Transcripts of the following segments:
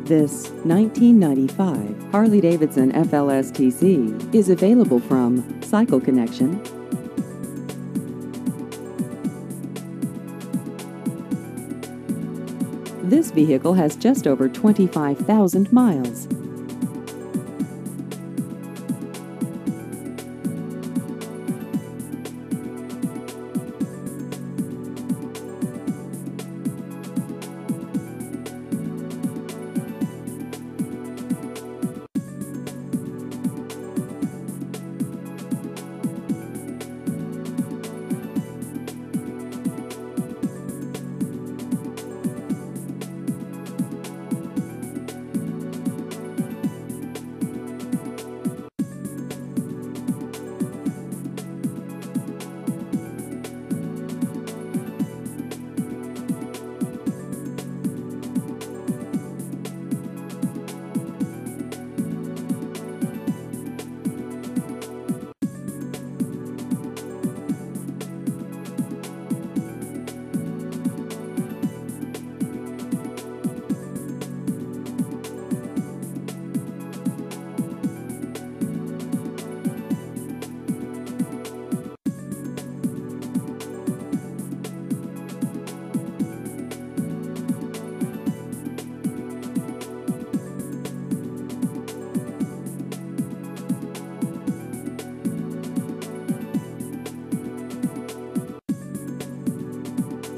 This 1995 Harley-Davidson FLSTC is available from Cycle Connection. This vehicle has just over 25,000 miles.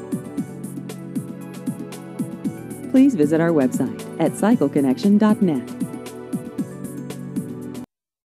Please visit our website at cycleconnection.net.